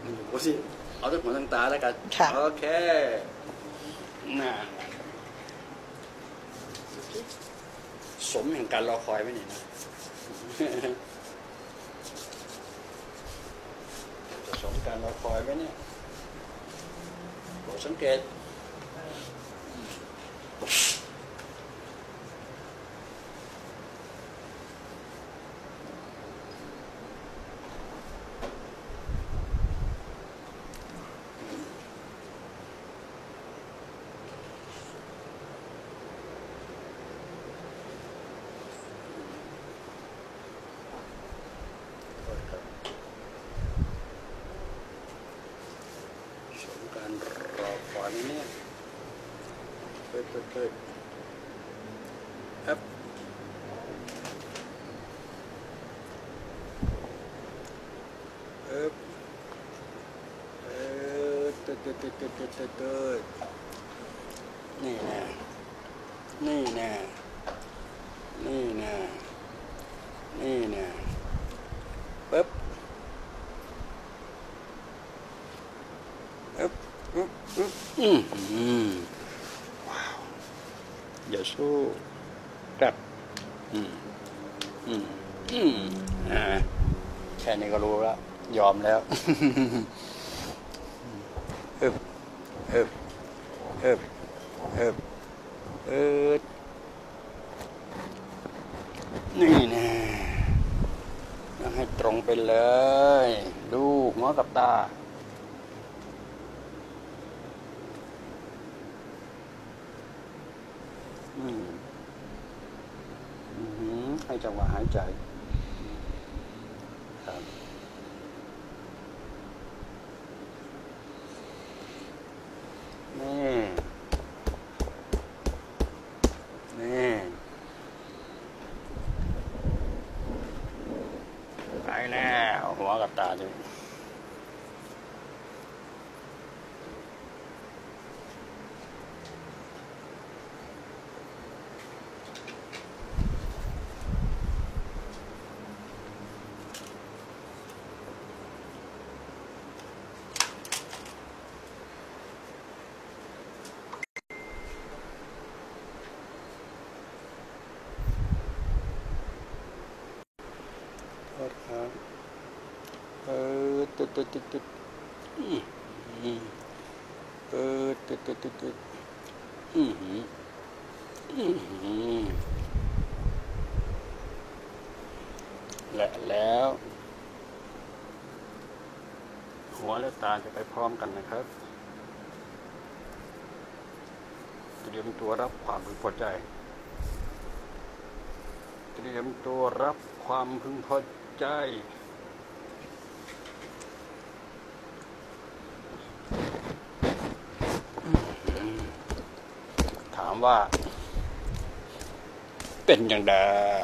ดูสิเอาทั้งหัวทั้งตาแล้วกันโอเคน่าสมแห่งการรอคอยไหมนี่นะจะสมการรอคอยไหมเนี่ยโปรดสังเกตเนี่ยเปิดครับนี่นะนี่นะนี่นะนี่นะปึ๊บว้าวอย่าสู้ครับแค่นี้ก็รู้แล้วยอมแล้วนี่นะต้องให้ตรงไปเลยดูหัวกับตาให้จังหวะหายใจครับนี่ไปแล้วหัวกับตาดูครับแล้วหัวและตาจะไปพร้อมกันนะครับเตรียมตัวรับความพึงพอใจเตรียมตัวรับความพึงพอใจถามว่าเป็นอย่างไร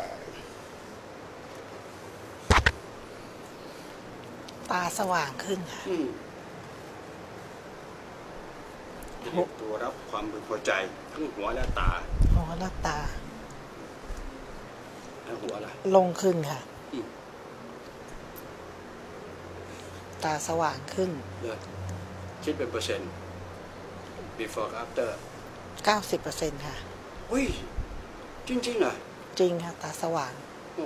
ตาสว่างขึ้นค่ะเตรียมตัวรับความพึงพอใจทั้งหัวและตาหัวและตาหัวละลงขึ้นค่ะตาสว่างขึ้นคิดเป็นเปอร์เซ็นต์ before after 90%ค่ะอุ้ยจริงๆเหรอจริงค่ะตาสว่าง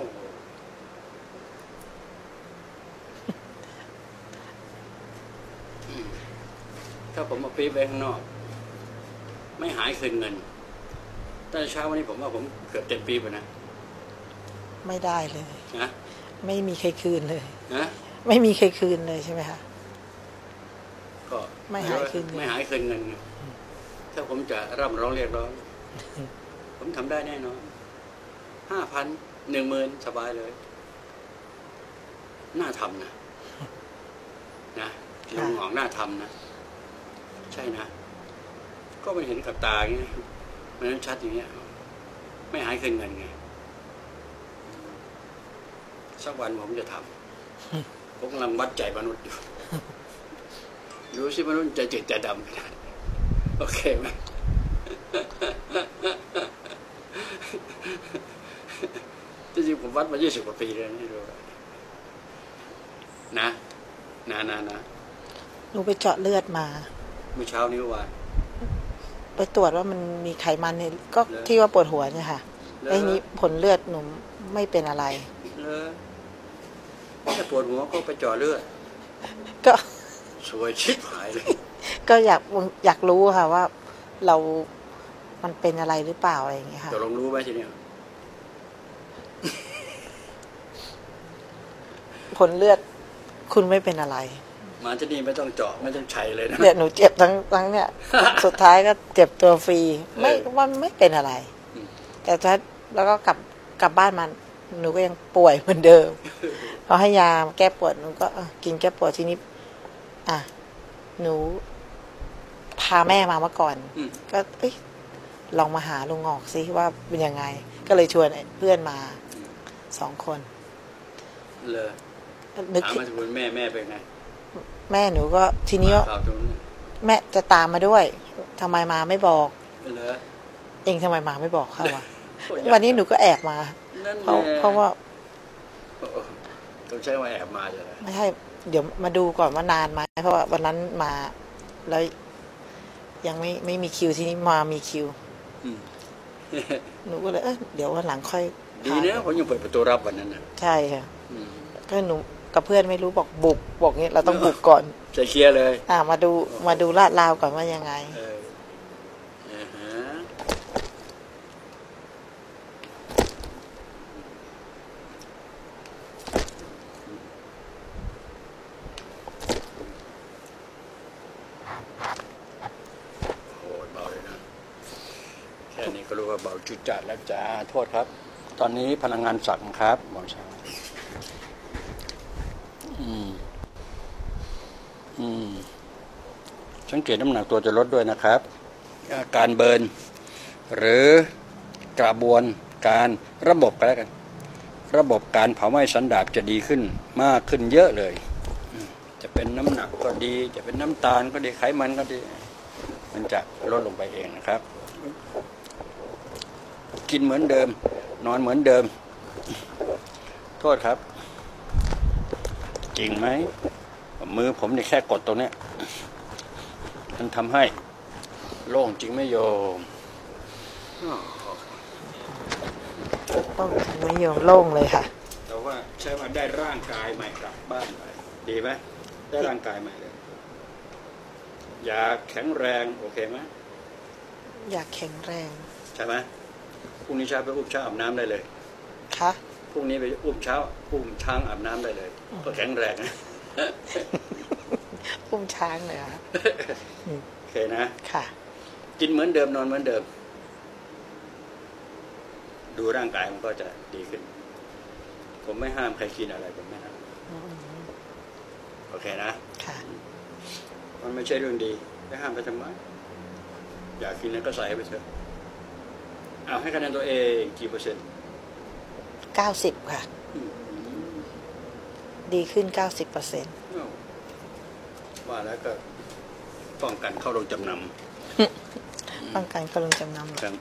ถ้าผมมาปี๊บไว้ข้างนอกไม่หายคืนเงินตั้งแต่เช้าวันนี้ผมว่าผมเกือบเต็มปี๊บนะไม่ได้เลยนะไม่มีใครคืนเลยนะไม่มีใครคืนเลยใช่ไหมคะก็ไม่หายคืนเงินถ้าผมจะร่ำร้องเรียกร้องผมทำได้แน่นอน5,000 10,000สบายเลยน่าทำนะลุงหงน่าทำนะใช่นะก็ไม่เห็นกับตาอย่างเงี้ยมันชัดอย่างเงี้ยไม่หายคืนเงินไงสักวันผมจะทำผมกำลังวัดใจมนุษย์อยู่ดูสิมนุษย์ใจจืดใจดำขนาดโอเคไหมจริงๆผมวัดมา20 กว่าปีแล้วนี่ดูนะหนูไปเจาะเลือดมาเมื่อเช้านี้วานไปตรวจว่ามันมีไขมันในก็เหรอที่ว่าปวดหัวเนี่ยค่ะไอ้นี้ผลเลือดหนูไม่เป็นอะไรเลยถ้าปวดหัวก็ไปเจาะเลือดก็สวยชิบหายเลยก็อยากรู้ค่ะว่าเรามันเป็นอะไรหรือเปล่าอะไรอย่างเงี้ยค่ะจะลองรู้ไหมทีเนี้ยผลเลือดคุณไม่เป็นอะไรมาที่นี่ไม่ต้องเจาะไม่ต้องใช้เลยนะเนี่ยหนูเจ็บทั้งเนี่ย สุดท้ายก็เจ็บตัวฟรีไม่ว่าไม่เป็นอะไรอืมแต่ถ้าแล้วก็กลับบ้านมาหนูก็ยังป่วยเหมือนเดิมเขาให้ยาแก้ปวดหนูก็กินแก้ปวดทีนี้หนูพาแม่มาเมื่อก่อนอืมก็ลองมาหาลุงออกซิว่าเป็นยังไง ก็เลยชวนเพื่อนมา2 คนเลยนึกถามมาถึงคุณแม่เป็นไงแม่หนูก็ทีนี้ข่าวตรงนี้แม่จะตามมาด้วยทำไมมาไม่บอกเลยเองทำไมมาไม่บอกเขาวะ วันนี้หนูก็แอบมานั่นเพราะว่าต้องใช้ว่าแอบมาจะไรไม่ใช่เดี๋ยวมาดูก่อนว่านานไหมเพราะว่าวันนั้นมาแล้วยังไม่มีคิวทีนี้มามีคิวอืมหนูก็เลยเดี๋ยววันหลังค่อยดีนะผมยังเปิดประตูรับวันนั้นนะใช่ค่ะอืมก็หนูกับเพื่อนไม่รู้บอกบุกบอกงี้เราต้องบุกก่อนใจเคลียร์เลยมาดูลาดราวก่อนว่ายังไงฮะโอ้ยเบาเลยนะ แค่นี้ก็รู้ว่าเบาจุดจัดแล้วจ้าโทษครับ ตอนนี้พลังงานสั่งครับหมอช้างสังเกตน้ำหนักตัวจะลดด้วยนะครับ การเบิร์นหรือกระบวนการระบบกันแล้วกัน ระบบการเผาไหม้สันดาปจะดีขึ้นมากขึ้นเยอะเลยจะเป็นน้ำหนักก็ดี จะเป็นน้ำตาลก็ดีไขมันก็ดี มันจะลดลงไปเองนะครับ กินเหมือนเดิม นอนเหมือนเดิม โทษครับ จริงไหมมือผมนี่แค่กดตรงเนี้ยมันทำให้โล่งจริงไหมโยมต้องไม่ยอมโล่งเลยค่ะแต่ว่าใช่ว่าได้ร่างกายใหม่กลับบ้านไปดีไหมได้ร่างกายใหม่เลย อยากแข็งแรงโอเคไหมอยากแข็งแรงใช่ไหมพรุ่งนี้เช้าไปอุ้มช้างอาบน้ำได้เลยคะพรุ่งนี้ไปอุ้มช้างอาบน้ำได้เลยก็แข็งแรงนะพุ่มช้างเลยค่ะโอเคนะค่ะกินเหมือนเดิมนอนเหมือนเดิม ดูร่างกายมันก็จะดีขึ้น ผมไม่ห้ามใครกินอะไรผมไม่ห้ามโอเคนะค่ะมันไม่ใช่เรื่องดีไม่ห้ามไปทำไมอยากกินแล้วก็ใส่ไปเถอะเอาให้คะแนนตัวเองกี่เปอร์เซ็นต์ 90 ค่ะ ดีขึ้น 90% ว่าแล้วก็ป้องกันเข้าโรงจำนป้องกันเขาลงจำนำำครับ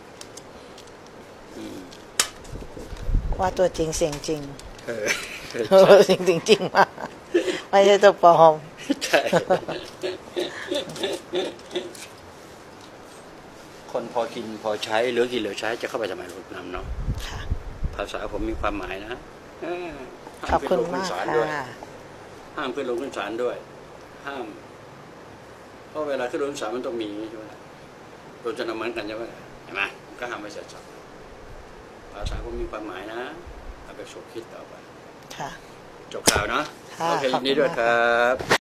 ว่าตัวจริงเสียงจริงเออจริงจริงมากไม่ใช่ตัวปลอมใช่คนพอกินพอใช้เหลือกินเหลือใช้จะเข้าไปทำไมโรงจำนำเนาะค่ะภาษาผมมีความหมายนะขอบคุณมากห้ามขึ้นลงขึ้นศาลด้วยค่ะห้ามขึ้นลงขึ้นศาลด้วย ห้าม เพราะเวลาขึ้นลงขึ้นศาลมันต้องมีใช่ไหมโดนจะนำเหมือนกันใช่ไหมเห็นไหมก็ห้ามไม่เสร็จสับภาษาผมมีความหมายนะเอาไปสู่คิดต่อไปค่ะจบข่าวเนาะค่ะโอเคขอบยินดีคุณด้วยมากครับ